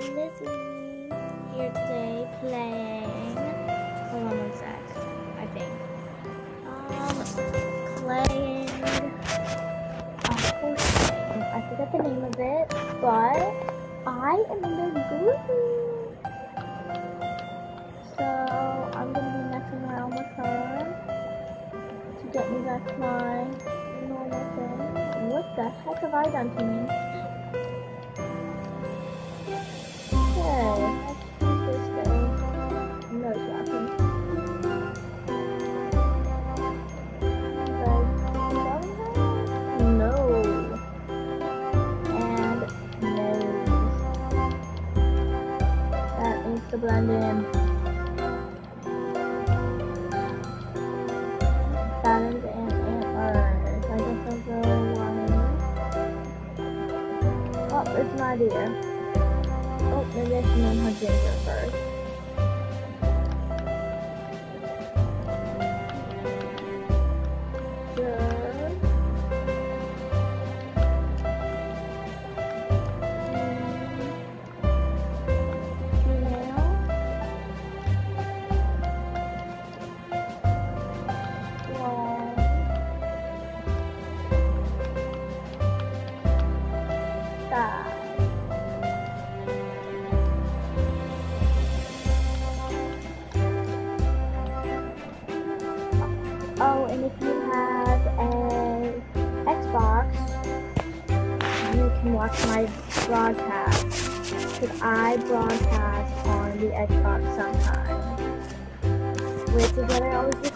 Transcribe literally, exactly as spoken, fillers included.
Lizzie here today playing. Hold on one sec. I think. Um, playing a horse game. I forget the name of it, but I am in the group. So I'm gonna be messing around with her to get me back to my normal thing. What the heck have I done to me? Okay, let's use this thing. No dropping. No. And nose. That needs to blend in. Patterns and antlers. I guess I'll go one. Oh, it's an idea. Oh, maybe I should name her Ginger first. Sure. Female. Long. Thigh. Oh, and if you have an Xbox, you can watch my broadcast, because I broadcast on the Xbox sometimes, which is what I always do